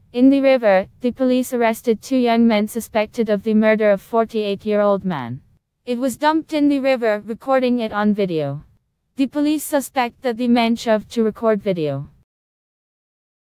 In the river, the police arrested 2 young men suspected of the murder of 48-year-old man. It was dumped in the river, recording it on video. The police suspect that the men shoved to record video.